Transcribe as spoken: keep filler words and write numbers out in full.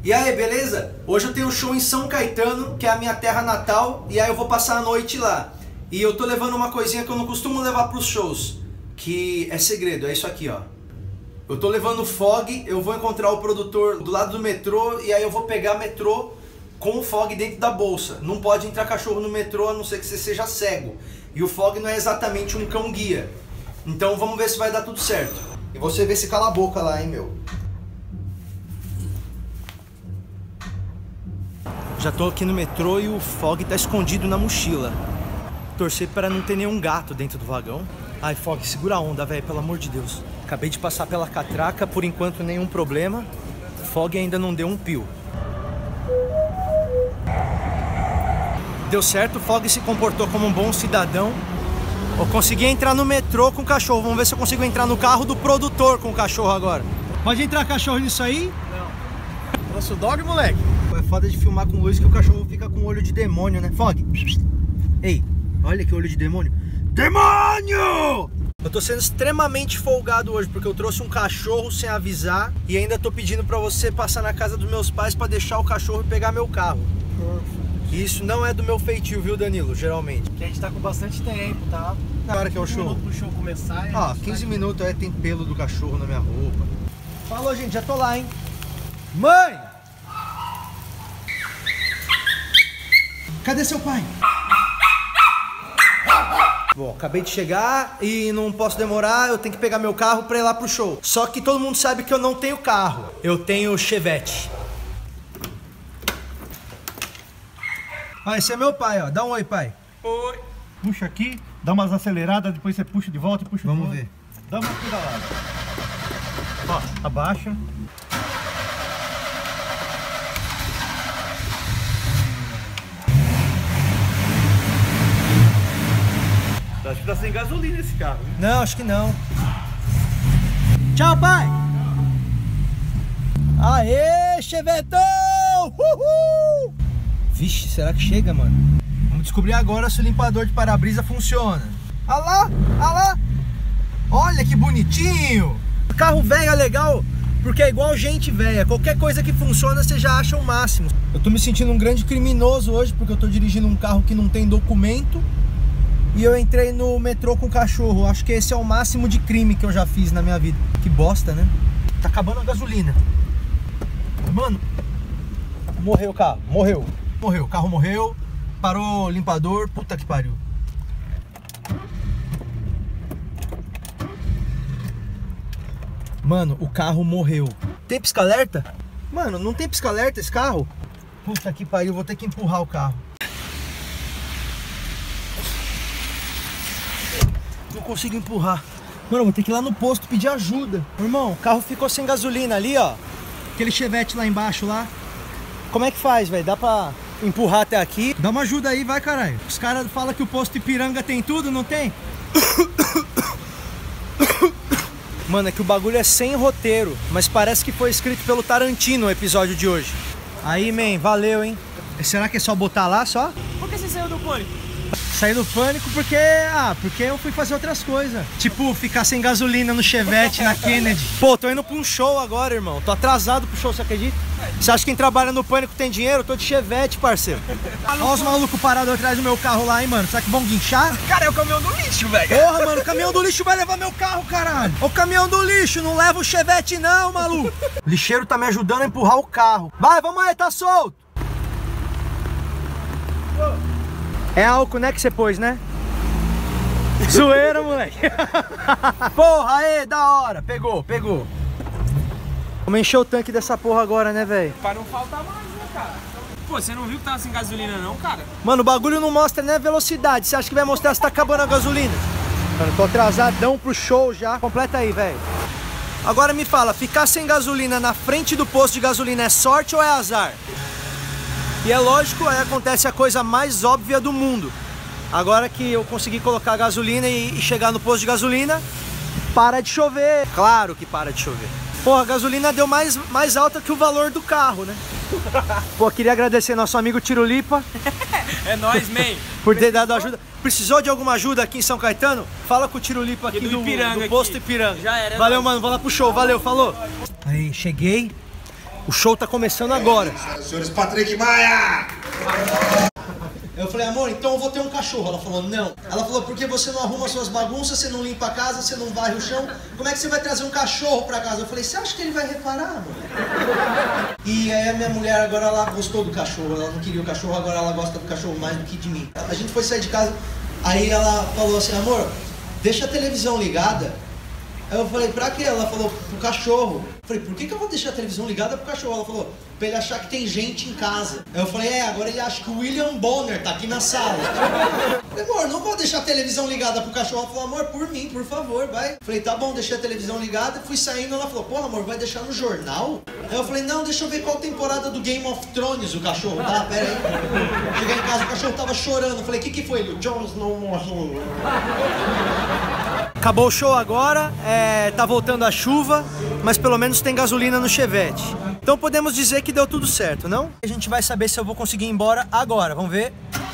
E aí, beleza? Hoje eu tenho um show em São Caetano, que é a minha terra natal, e aí eu vou passar a noite lá. E eu tô levando uma coisinha que eu não costumo levar pros shows, que é segredo, é isso aqui, ó. Eu tô levando o fog, eu vou encontrar o produtor do lado do metrô, e aí eu vou pegar metrô com o fog dentro da bolsa. Não pode entrar cachorro no metrô, a não ser que você seja cego. E o fog não é exatamente um cão guia. Então vamos ver se vai dar tudo certo. E você vê se cala a boca lá, hein, meu. Já tô aqui no metrô e o fog tá escondido na mochila. Torcer para não ter nenhum gato dentro do vagão. Ai, fog, segura a onda, velho, pelo amor de Deus. Acabei de passar pela catraca, por enquanto nenhum problema. O fog ainda não deu um pio. Deu certo, o fog se comportou como um bom cidadão. Eu consegui entrar no metrô com o cachorro. Vamos ver se eu consigo entrar no carro do produtor com o cachorro agora. Pode entrar cachorro nisso aí? Não. Nosso dog, moleque. É foda de filmar com luz que o cachorro fica com olho de demônio, né? Fog. Ei, olha que olho de demônio. Demônio! Eu tô sendo extremamente folgado hoje porque eu trouxe um cachorro sem avisar e ainda tô pedindo pra você passar na casa dos meus pais pra deixar o cachorro e pegar meu carro. E isso não é do meu feitio, viu, Danilo? Geralmente. Porque a gente tá com bastante tempo, tá? Na hora que é o show? Pro show começar. Ah, quinze minutos, é, tem pelo do cachorro na minha roupa. Falou, gente, já tô lá, hein? Mãe! Cadê seu pai? Bom, acabei de chegar e não posso demorar, eu tenho que pegar meu carro pra ir lá pro show. Só que todo mundo sabe que eu não tenho carro, eu tenho Chevette. Ah, esse é meu pai, ó. Dá um oi, pai. Oi. Puxa aqui, dá umas aceleradas, depois você puxa de volta e puxa Vamos de volta. ver. Dá uma pedalada. Ó, abaixa. Acho que tá sem gasolina esse carro, hein? Não, acho que não. Tchau, pai! Aê, Chevetão! Uhul! Vixe, será que chega, mano? Vamos descobrir agora se o limpador de para-brisa funciona. Ah lá, ah lá! Olha que bonitinho! Carro velho é legal porque é igual gente velha. Qualquer coisa que funciona você já acha o máximo. Eu tô me sentindo um grande criminoso hoje porque eu tô dirigindo um carro que não tem documento. E eu entrei no metrô com o cachorro. Acho que esse é o máximo de crime que eu já fiz na minha vida. Que bosta, né? Tá acabando a gasolina. Mano, morreu o carro, morreu. Morreu, o carro morreu. Parou o limpador, puta que pariu. Mano, o carro morreu. Tem pisca-alerta? Mano, não tem pisca-alerta esse carro? Puta que pariu, vou ter que empurrar o carro. Não consigo empurrar. Mano, eu vou ter que ir lá no posto pedir ajuda. Irmão, o carro ficou sem gasolina ali, ó. Aquele Chevette lá embaixo lá. Como é que faz, velho? Dá pra empurrar até aqui? Dá uma ajuda aí, vai, caralho. Os caras falam que o posto Ipiranga tem tudo, não tem? Mano, é que o bagulho é sem roteiro, mas parece que foi escrito pelo Tarantino o episódio de hoje. Aí, man, valeu, hein? Será que é só botar lá, só? Por que você saiu do pânico? Saí do pânico porque, ah, porque eu fui fazer outras coisas. Tipo, ficar sem gasolina no Chevette, na Kennedy. Pô, tô indo pra um show agora, irmão. Tô atrasado pro show, você acredita? Você acha que quem trabalha no pânico tem dinheiro? Eu tô de Chevette, parceiro. Olha os malucos parados atrás do meu carro lá, hein, mano. Será que vão guinchar? Cara, é o caminhão do lixo, velho. Porra, mano, o caminhão do lixo vai levar meu carro, caralho. O caminhão do lixo, não leva o Chevette não, maluco. O lixeiro tá me ajudando a empurrar o carro. Vai, vamos aí, tá solto. É álcool, né, que você pôs, né? Zoeira, moleque. Porra, aí, da hora. Pegou, pegou. Vamos encher o tanque dessa porra agora, né, velho? Para não faltar mais, né, cara? Pô, você não viu que tava sem gasolina não, cara? Mano, o bagulho não mostra nem a velocidade. Você acha que vai mostrar se tá acabando a gasolina? Mano, tô atrasadão pro show já. Completa aí, velho. Agora me fala, ficar sem gasolina na frente do posto de gasolina é sorte ou é azar? E é lógico, aí acontece a coisa mais óbvia do mundo. Agora que eu consegui colocar a gasolina e chegar no posto de gasolina, para de chover. Claro que para de chover. Pô, a gasolina deu mais, mais alta que o valor do carro, né? Pô, queria agradecer nosso amigo Tirulipa. É nóis, man. Por ter dado ajuda. Precisou de alguma ajuda aqui em São Caetano? Fala com o Tirulipa aqui, aqui do, do, Ipiranga, do posto aqui. Ipiranga. Já era. Valeu, nóis. mano. Vou lá pro show. Valeu, falou. Aí, cheguei. O show tá começando agora. Senhores Patrick Maia! Eu falei, amor, então eu vou ter um cachorro. Ela falou, não. Ela falou, porque você não arruma suas bagunças, você não limpa a casa, você não varre o chão. Como é que você vai trazer um cachorro pra casa? Eu falei, você acha que ele vai reparar, amor? E aí a minha mulher agora, ela gostou do cachorro. Ela não queria o cachorro, agora ela gosta do cachorro mais do que de mim. A gente foi sair de casa, aí ela falou assim, amor, deixa a televisão ligada. Aí eu falei, pra quê? Ela falou, pro cachorro. Eu falei, por que que eu vou deixar a televisão ligada pro cachorro? Ela falou, pra ele achar que tem gente em casa. Aí eu falei, é, agora ele acha que o William Bonner tá aqui na sala. Eu falei, amor, não vou deixar a televisão ligada pro cachorro. Ela falou, amor, por mim, por favor, vai. Eu falei, tá bom, deixei a televisão ligada. Fui saindo, ela falou, pô, amor, vai deixar no jornal? Aí eu falei, não, deixa eu ver qual temporada do Game of Thrones o cachorro tá, pera aí. Cheguei em casa, o cachorro tava chorando. Eu falei, o que que foi, ele? O Jon Snow morreu. Acabou o show agora, é, tá voltando a chuva, mas pelo menos tem gasolina no Chevette. Então podemos dizer que deu tudo certo, não? A gente vai saber se eu vou conseguir ir embora agora, vamos ver.